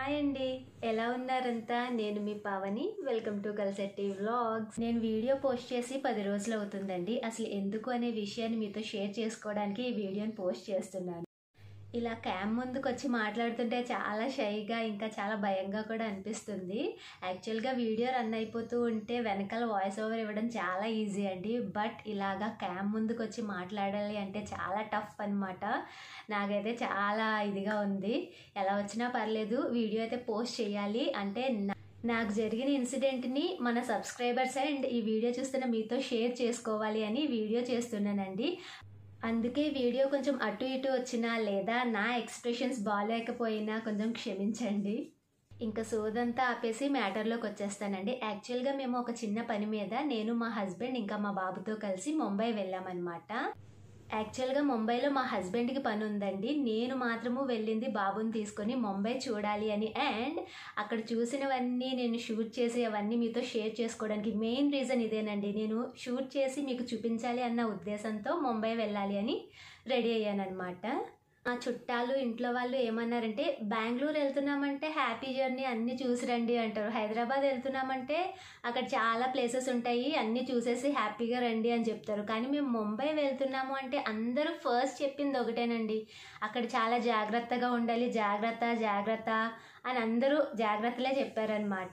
Hi అండి, ఎలా ఉన్నారంతా? నేను మీ Pavani. Welcome to Kalsetti vlogs. నేను వీడియో పోస్ట్ చేసి 10 రోజులు అవుతుందండి. అసలు ఎందుకు అనే విషయాన్ని మీతో షేర్ చేసుకోవడానికి ఈ వీడియోని పోస్ట్ చేస్తున్నాను. ఇలా క్యామ్ ముందుకు వచ్చి మాట్లాడుతుంటే చాలా షైగా ఇంకా చాలా భయంగా కూడా అనిపిస్తుంది. యాక్చువల్గా వీడియో రన్ అయిపోతూ ఉంటే వెనకాల వాయిస్ ఓవర్ ఇవ్వడం చాలా ఈజీ అండి. బట్ ఇలాగా క్యామ్ ముందుకు వచ్చి మాట్లాడాలి అంటే చాలా టఫ్ అనమాట. నాకైతే చాలా ఇదిగా ఉంది. ఎలా వచ్చినా పర్లేదు, వీడియో అయితే పోస్ట్ చేయాలి. అంటే నాకు జరిగిన ఇన్సిడెంట్ని మన సబ్స్క్రైబర్స్ అండ్ ఈ వీడియో చూస్తున్న మీతో షేర్ చేసుకోవాలి అని వీడియో చేస్తున్నానండి. అందుకే వీడియో కొంచెం అటు ఇటు వచ్చినా లేదా నా ఎక్స్ప్రెషన్స్ బాగాలేకపోయినా కొంచెం క్షమించండి. ఇంకా సోదంతా ఆపేసి మ్యాటర్లోకి వచ్చేస్తానండి. యాక్చువల్గా మేము ఒక చిన్న పని మీద నేను మా హస్బెండ్ ఇంకా మా బాబుతో కలిసి ముంబై వెళ్ళామన్నమాట. యాక్చువల్గా ముంబైలో మా హస్బెండ్కి పని ఉందండి. నేను మాత్రము వెళ్ళింది బాబుని తీసుకొని ముంబై చూడాలి అని. అండ్ అక్కడ చూసినవన్నీ నేను షూట్ చేసి అవన్నీ మీతో షేర్ చేసుకోవడానికి మెయిన్ రీజన్ ఇదేనండి. నేను షూట్ చేసి మీకు చూపించాలి అన్న ఉద్దేశంతో ముంబై వెళ్ళాలి అని రెడీ అయ్యాను అనమాట. మా చుట్టాలు ఇంట్లో వాళ్ళు ఏమన్నారంటే, బెంగళూరు వెళ్తున్నామంటే హ్యాపీ జర్నీ అన్నీ చూసి రండి అంటారు. హైదరాబాద్ వెళ్తున్నామంటే అక్కడ చాలా ప్లేసెస్ ఉంటాయి, అన్నీ చూసేసి హ్యాపీగా రండి అని చెప్తారు. కానీ మేము ముంబై వెళ్తున్నాము అంటే అందరూ ఫస్ట్ చెప్పింది ఒకటేనండి, అక్కడ చాలా జాగ్రత్తగా ఉండాలి, జాగ్రత్త జాగ్రత్త అని అందరూ జాగ్రత్తలే చెప్పారనమాట.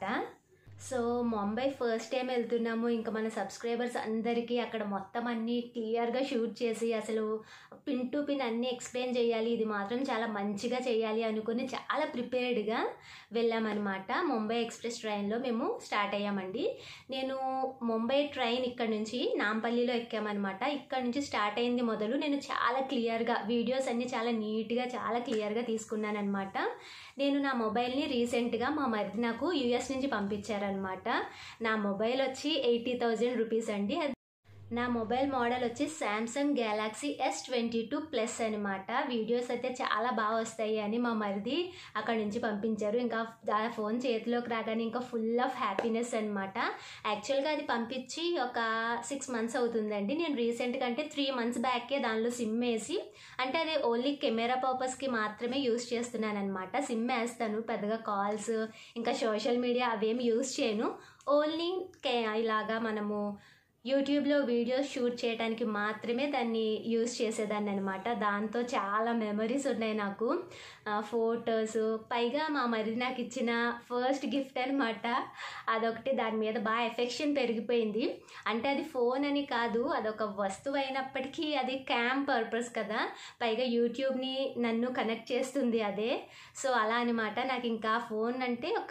సో ముంబై ఫస్ట్ టైం వెళ్తున్నాము. ఇంకా మన సబ్స్క్రైబర్స్ అందరికీ అక్కడ మొత్తం అన్నీ క్లియర్గా షూట్ చేసి అసలు పిన్ టు పిన్ అన్నీ ఎక్స్ప్లెయిన్ చేయాలి, ఇది మాత్రం చాలా మంచిగా చేయాలి అనుకుని చాలా ప్రిపేర్డ్గా వెళ్ళామన్నమాట. ముంబై ఎక్స్ప్రెస్ ట్రైన్లో మేము స్టార్ట్ అయ్యామండి. నేను ముంబై ట్రైన్ ఇక్కడ నుంచి నాంపల్లిలో ఎక్కామన్నమాట. ఇక్కడ నుంచి స్టార్ట్ అయింది మొదలు. నేను చాలా క్లియర్గా వీడియోస్ అన్నీ చాలా నీట్గా చాలా క్లియర్గా తీసుకున్నాను అనమాట. నేను నా మొబైల్ని రీసెంట్గా మా మరిది నాకు యూఎస్ నుంచి పంపించారనమాట. నా మొబైల్ వచ్చి 80,000 రూపీస్ అండి. నా మొబైల్ మోడల్ వచ్చి శాంసంగ్ గెలాక్సీ S22 ప్లస్ అనమాట. వీడియోస్ అయితే చాలా బాగా వస్తాయి అని మా మరిది అక్కడ నుంచి పంపించారు. ఇంకా ఆ ఫోన్ చేతిలోకి రాగానే ఇంకా ఫుల్ ఆఫ్ హ్యాపీనెస్ అనమాట. యాక్చువల్గా అది పంపించి ఒక 6 మంత్స్ అవుతుందండి. నేను రీసెంట్గా అంటే 3 మంత్స్ బ్యాకే దానిలో సిమ్ వేసి, అంటే అది ఓన్లీ కెమెరా పర్పస్కి మాత్రమే యూస్ చేస్తున్నాను అనమాట. సిమ్ వేస్తాను, పెద్దగా కాల్స్ ఇంకా సోషల్ మీడియా అవేమి యూస్ చేయను. ఓన్లీ ఇలాగా మనము యూట్యూబ్లో వీడియోస్ షూట్ చేయడానికి మాత్రమే దాన్ని యూస్ చేసేదాన్ని అనమాట. దాంతో చాలా మెమరీస్ ఉన్నాయి నాకు, ఫొటోస్. పైగా మా మరిది నాకు ఇచ్చిన ఫస్ట్ గిఫ్ట్ అనమాట అదొకటి. దాని మీద బాగా ఎఫెక్షన్ పెరిగిపోయింది. అంటే అది ఫోన్ అని కాదు, అదొక వస్తువు అయినప్పటికీ అది క్యామ్ పర్పస్ కదా, పైగా యూట్యూబ్ని నన్ను కనెక్ట్ చేస్తుంది అదే. సో అలా అనమాట. నాకు ఇంకా ఫోన్ అంటే ఒక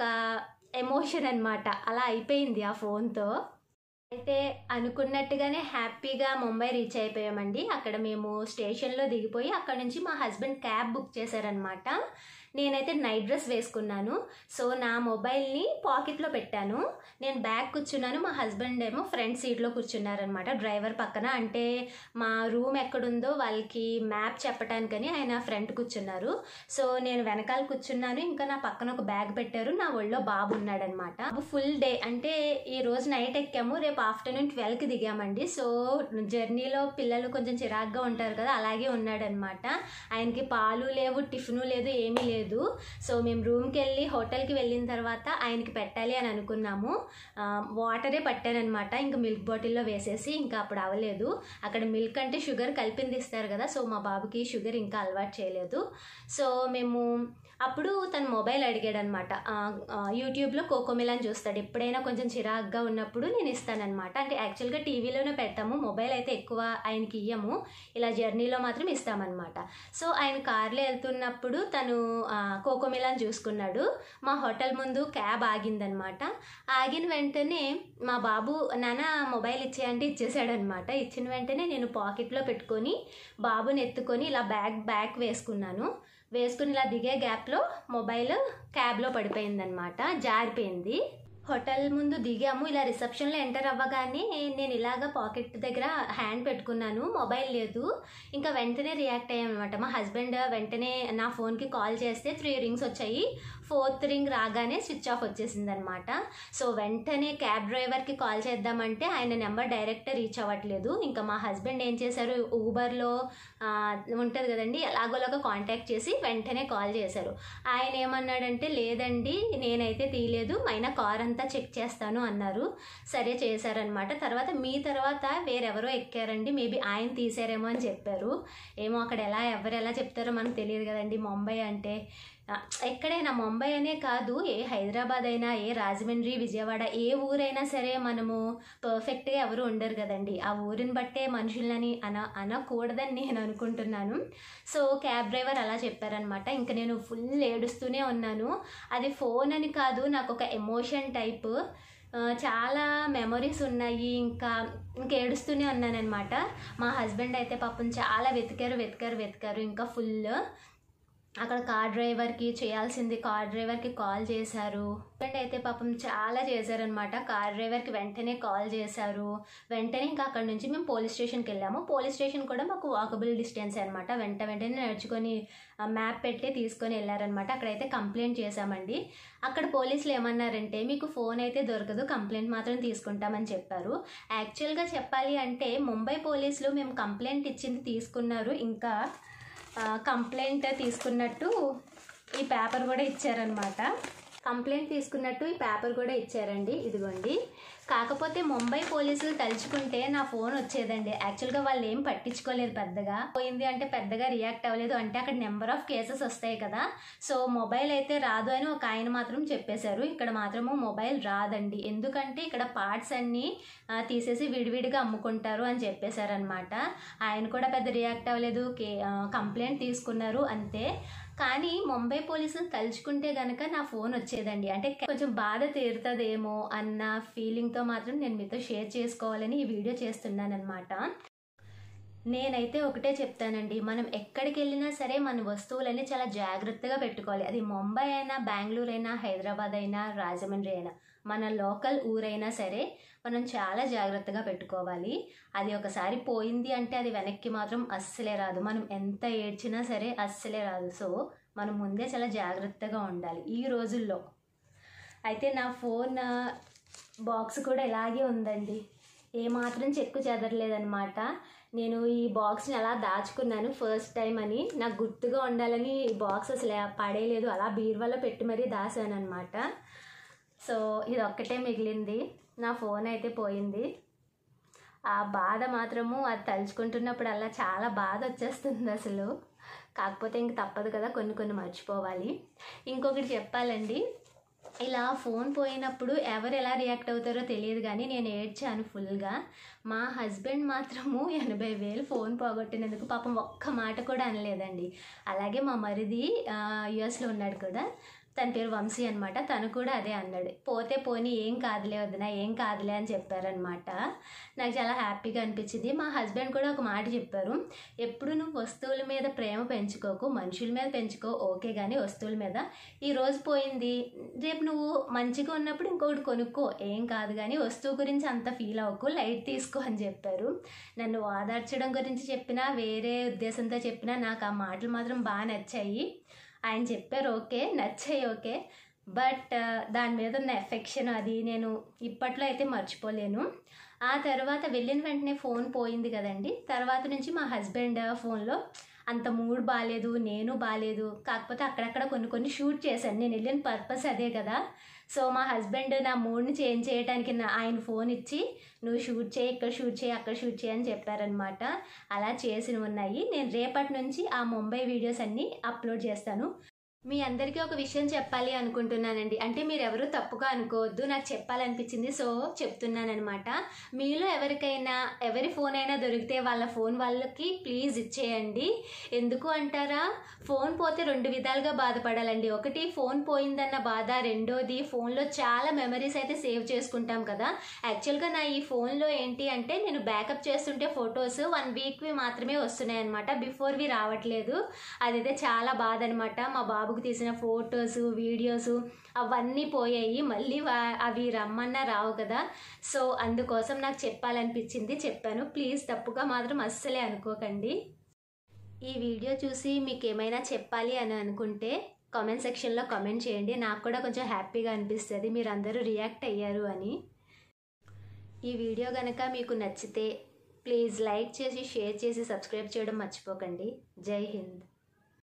ఎమోషన్ అనమాట. అలా అయిపోయింది ఆ ఫోన్తో. అయితే అనుకున్నట్టుగానే హ్యాపీగా ముంబై రీచ్ అయిపోయామండి. అక్కడ మేము స్టేషన్లో దిగిపోయి అక్కడ నుంచి మా హస్బెండ్ క్యాబ్ బుక్ చేశారనమాట. నేనైతే నైట్ డ్రెస్ వేసుకున్నాను. సో నా మొబైల్ని పాకెట్లో పెట్టాను, నేను బ్యాగ్ కూర్చున్నాను, మా హస్బెండ్ ఏమో ఫ్రంట్ సీట్లో కూర్చున్నారనమాట, డ్రైవర్ పక్కన. అంటే మా రూమ్ ఎక్కడుందో వాళ్ళకి మ్యాప్ చెప్పడానికని ఆయన ఫ్రంట్ కూర్చున్నారు. సో నేను వెనకాల కూర్చున్నాను, ఇంకా నా పక్కన ఒక బ్యాగ్ పెట్టారు, నా ఒళ్ళో బాబు ఉన్నాడనమాట. ఫుల్ డే అంటే ఈ రోజు నైట్ ఎక్కాము, రేపు ఆఫ్టర్నూన్ 12కి దిగామండి. సో జర్నీలో పిల్లలు కొంచెం చిరాగ్గా ఉంటారు కదా, అలాగే ఉన్నాడనమాట. ఆయనకి పాలు లేవు, టిఫిను లేదు, ఏమీ లేదు. సో మేము రూమ్కి వెళ్ళి హోటల్కి వెళ్ళిన తర్వాత ఆయనకి పెట్టాలి అని అనుకున్నాము. వాటరే పట్టానమాట, ఇంకా మిల్క్ బాటిల్లో వేసేసి. ఇంకా అప్పుడు అవ్వలేదు. అక్కడ మిల్క్ అంటే షుగర్ కలిపింది ఇస్తారు కదా, సో మా బాబుకి షుగర్ ఇంకా అలవాటు చేయలేదు. సో మేము అప్పుడు తన మొబైల్ అడిగాడు అనమాట. యూట్యూబ్లో కోకోమిలాన్ చూస్తాడు, ఎప్పుడైనా కొంచెం చిరాగ్గా ఉన్నప్పుడు నేను ఇస్తానమాట. అంటే యాక్చువల్గా టీవీలోనే పెడతాము, మొబైల్ అయితే ఎక్కువ ఆయనకి ఇయ్యము, ఇలా జర్నీలో మాత్రం ఇస్తామన్నమాట. సో ఆయన కార్లో వెళ్తున్నప్పుడు తను కోకోమిలాన్ చూసుకున్నాడు. మా హోటల్ ముందు క్యాబ్ ఆగిందనమాట. ఆగిన వెంటనే మా బాబు నాన్న మొబైల్ ఇచ్చేయంటే ఇచ్చేసాడనమాట. ఇచ్చిన వెంటనే నేను పాకెట్లో పెట్టుకొని బాబుని ఎత్తుకొని ఇలా బ్యాగ్ వేసుకున్నాను. వేసుకుని ఇలా దిగే గ్యాప్లో మొబైల్ క్యాబ్లో పడిపోయిందనమాట, జారిపోయింది. హోటల్ ముందు దిగాము. ఇలా రిసెప్షన్లో ఎంటర్ అవ్వగానే నేను ఇలాగ పాకెట్ దగ్గర హ్యాండ్ పెట్టుకున్నాను, మొబైల్ లేదు. ఇంకా వెంటనే రియాక్ట్ అయ్యామన్నమాట. మా హస్బెండ్ వెంటనే నా ఫోన్కి కాల్ చేస్తే 3 రింగ్స్ వచ్చాయి. 4th రింగ్ రాగానే స్విచ్ ఆఫ్ వచ్చేసింది అనమాట. సో వెంటనే క్యాబ్ డ్రైవర్కి కాల్ చేద్దామంటే ఆయన నెంబర్ డైరెక్ట్ రీచ్ అవ్వట్లేదు. ఇంకా మా హస్బెండ్ ఏం చేశారు, ఊబర్లో ఉంటుంది కదండి, ఎలాగోలాగా కాంటాక్ట్ చేసి వెంటనే కాల్ చేశారు. ఆయన ఏమన్నాడంటే, లేదండి నేనైతే తీయలేదు, అయినా కార్ అంతా చెక్ చేస్తాను అన్నారు. సరే చేశారనమాట. తర్వాత వేరెవరో ఎక్కారండి, మేబీ ఆయన తీసారేమో అని చెప్పారు. ఏమో అక్కడ ఎవరు ఎలా చెప్తారో మనకు తెలియదు కదండి. ముంబై అంటే ఎక్కడైనా, ముంబై అనే కాదు, ఏ హైదరాబాద్ అయినా, ఏ రాజమండ్రి, విజయవాడ, ఏ ఊరైనా సరే మనము పర్ఫెక్ట్గా ఎవరు ఉండరు కదండి. ఆ ఊరిని బట్టే మనుషులని అనకూడదని నేను అనుకుంటున్నాను. సో క్యాబ్ డ్రైవర్ అలా చెప్పారనమాట. ఇంకా నేను ఫుల్ ఏడుస్తూనే ఉన్నాను. అది ఫోన్ అని కాదు, నాకు ఒక ఎమోషన్ టైప్, చాలా మెమొరీస్ ఉన్నాయి. ఇంకా ఏడుస్తూనే ఉన్నానమాట. మా హస్బెండ్ అయితే పాపం చాలా వెతికారు. ఇంకా ఫుల్ అక్కడ కార్ డ్రైవర్కి చేయాల్సింది, కార్ డ్రైవర్కి కాల్ చేశారు. హస్బెండ్ అయితే పాపం చాలా చేశారనమాట. కార్ డ్రైవర్కి వెంటనే కాల్ చేశారు. వెంటనే ఇంకా అక్కడ నుంచి మేము పోలీస్ స్టేషన్కి వెళ్ళాము. పోలీస్ స్టేషన్ కూడా మాకు వాకబుల్ డిస్టెన్స్ అనమాట. వెంటనే నడుచుకొని మ్యాప్ పెట్టి తీసుకొని వెళ్ళారనమాట. అక్కడైతే కంప్లైంట్ చేశామండి. అక్కడ పోలీసులు ఏమన్నారంటే, మీకు ఫోన్ అయితే దొరకదు, కంప్లైంట్ మాత్రం తీసుకుంటామని చెప్పారు. యాక్చువల్గా చెప్పాలి అంటే ముంబై పోలీసులు మేము కంప్లైంట్ ఇచ్చింది తీసుకున్నారు. ఇంకా కంప్లైంట్ తీసుకున్నట్టు ఈ పేపర్ కూడా ఇచ్చారనమాట. కంప్లైంట్ తీసుకున్నట్టు ఈ పేపర్ కూడా ఇచ్చారండి, ఇదిగోండి. కాకపోతే ముంబై పోలీసులు తలుచుకుంటే నా ఫోన్ వచ్చేదండి. యాక్చువల్గా వాళ్ళు ఏం పట్టించుకోలేదు, పెద్దగా పోయింది అంటే పెద్దగా రియాక్ట్ అవ్వలేదు. అంటే అక్కడ నెంబర్ ఆఫ్ కేసెస్ వస్తాయి కదా. సో మొబైల్ అయితే రాదు అని ఒక ఆయన మాత్రం చెప్పేశారు. ఇక్కడ మాత్రము మొబైల్ రాదండి, ఎందుకంటే ఇక్కడ పార్ట్స్ అన్నీ తీసేసి విడివిడిగా అమ్ముకుంటారు అని చెప్పేశారనమాట. ఆయన కూడా పెద్ద రియాక్ట్ అవ్వలేదు, కంప్లైంట్ తీసుకున్నారు అంతే. కానీ ముంబై పోలీసులు తలుచుకుంటే కనుక నా ఫోన్ వచ్చేదండి. అంటే కొంచెం బాధ తీరుతుందేమో అన్న ఫీలింగ్తో మాత్రం నేను మీతో షేర్ చేసుకోవాలని ఈ వీడియో చేస్తున్నానమాట. నేనైతే ఒకటే చెప్తానండి, మనం ఎక్కడికి వెళ్ళినా సరే మన వస్తువులన్నీ చాలా జాగ్రత్తగా పెట్టుకోవాలి. అది ముంబై అయినా, బెంగళూరు అయినా, హైదరాబాద్ అయినా, రాజమండ్రి అయినా, మన లోకల్ ఊరైనా సరే మనం చాలా జాగ్రత్తగా పెట్టుకోవాలి. అది ఒకసారి పోయింది అంటే అది వెనక్కి మాత్రం అస్సలే రాదు. మనం ఎంత ఏడ్చినా సరే అస్సలే రాదు. సో మనం ముందే చాలా జాగ్రత్తగా ఉండాలి ఈ రోజుల్లో. అయితే నా ఫోన్ బాక్స్ కూడా ఇలాగే ఉందండి, ఏమాత్రం చెక్కు చెదరలేదనమాట. నేను ఈ బాక్స్ని అలా దాచుకున్నాను ఫస్ట్ టైం అని, నాకు గుర్తుగా ఉండాలని ఈ బాక్స్ అసలు పడేయలేదు, అలా బీరువాలో పెట్టి మరీ దాసాను అనమాట. సో ఇది ఒక్కటే మిగిలింది, నా ఫోన్ అయితే పోయింది. ఆ బాధ మాత్రము అది తలుచుకుంటున్నప్పుడు అలా చాలా బాధ వచ్చేస్తుంది అసలు. కాకపోతే ఇంక తప్పదు కదా, కొన్ని మర్చిపోవాలి. ఇంకొకటి చెప్పాలండి, ఇలా ఫోన్ పోయినప్పుడు ఎవరు ఎలా రియాక్ట్ అవుతారో తెలియదు కానీ నేను ఏడ్చాను ఫుల్గా. మా హస్బెండ్ మాత్రము 80,000 ఫోన్ పోగొట్టినందుకు పాపం ఒక్క మాట కూడా అనలేదండి. అలాగే మా మరిది యుఎస్లో ఉన్నాడు కూడా, తన పేరు వంశీ అనమాట, తను కూడా అదే అన్నాడు, పోతే పోనీ ఏం కాదులే వదినా, ఏం కాదులే అని చెప్పారనమాట. నాకు చాలా హ్యాపీగా అనిపించింది. మా హస్బెండ్ కూడా ఒక మాట చెప్పారు, ఎప్పుడు నువ్వు వస్తువుల మీద ప్రేమ పెంచుకోకు, మనుషుల మీద పెంచుకో ఓకే, కానీ వస్తువుల మీద ఈ రోజు పోయింది, రేపు నువ్వు మంచిగా ఉన్నప్పుడు ఇంకొకటి కొనుక్కో, ఏం కాదు, కానీ వస్తువు గురించి అంత ఫీల్ అవ్వకు, లైట్ తీసుకో అని చెప్పారు. నన్ను ఓదార్చడం గురించి చెప్పినా, వేరే ఉద్దేశంతో చెప్పినా నాకు ఆ మాటలు మాత్రం బాగా నచ్చాయి. ఆయన చెప్పారు ఓకే, నచ్చాయి ఓకే, బట్ దాని మీద ఉన్న ఎఫెక్షన్ అది నేను ఇప్పట్లో అయితే మర్చిపోలేను. ఆ తర్వాత వెళ్ళిన వెంటనే ఫోన్ పోయింది కదండి, తర్వాత నుంచి మా హస్బెండ్ ఫోన్లో అంత మూడ్ బాగాలేదు, నేను బాగాలేదు, కాకపోతే అక్కడక్కడ కొన్ని షూట్ చేశాను. నేను వెళ్ళిన పర్పస్ అదే కదా. సో మా హస్బెండ్ నా మూడ్ని చేంజ్ చేయడానికి ఆయన ఫోన్ ఇచ్చి, నువ్వు షూట్ చేయి, ఇక్కడ షూట్ చేయి, అక్కడ షూట్ చేయి అని చెప్పారనమాట. అలా చేసినవి ఉన్నాయి. నేను రేపటి నుంచి ఆ ముంబై వీడియోస్ అన్నీ అప్లోడ్ చేస్తాను. మీ అందరికీ ఒక విషయం చెప్పాలి అనుకుంటున్నానండి, అంటే మీరు ఎవరు తప్పుగా అనుకోవద్దు, నాకు చెప్పాలనిపించింది సో చెప్తున్నానమాట. మీలో ఎవరికైనా ఎవరి ఫోన్ అయినా దొరికితే వాళ్ళ ఫోన్ వాళ్ళకి ప్లీజ్ ఇచ్చేయండి. ఎందుకు అంటారా, ఫోన్ పోతే 2 విధాలుగా బాధపడాలండి. ఒకటి ఫోన్ పోయిందన్న బాధ, రెండోది ఫోన్లో చాలా మెమరీస్ అయితే సేవ్ చేసుకుంటాం కదా. యాక్చువల్గా నా ఈ ఫోన్లో ఏంటి అంటే, నేను బ్యాకప్ చేస్తుంటే ఫొటోస్ 1 వీక్వి మాత్రమే వస్తున్నాయి అనమాట, బిఫోర్వి రావట్లేదు. అదైతే చాలా బాధ అనమాట. మా బాబు బాబుకి తీసిన ఫొటోస్ వీడియోస్ అవన్నీ పోయాయి. మళ్ళీ అవి రమ్మన్నా రావు కదా. సో అందుకోసం నాకు చెప్పాలనిపించింది, చెప్పాను. ప్లీజ్ తప్పుగా మాత్రం అస్సలే అనుకోకండి. ఈ వీడియో చూసి మీకు ఏమైనా చెప్పాలి అని అనుకుంటే కామెంట్ సెక్షన్లో కామెంట్ చేయండి. నాకు కూడా కొంచెం హ్యాపీగా అనిపిస్తుంది మీరు అందరూ రియాక్ట్ అయ్యారు అని. ఈ వీడియో కనుక మీకు నచ్చితే ప్లీజ్ లైక్ చేసి, షేర్ చేసి, సబ్స్క్రైబ్ చేయడం మర్చిపోకండి. జై హింద్.